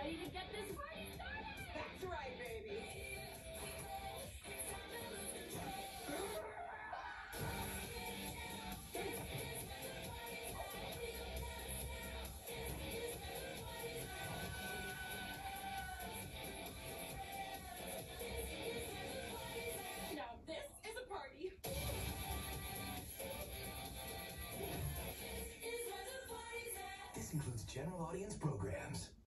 ready to get this party started? That's right, baby. Now this is a party. This includes general audience programs.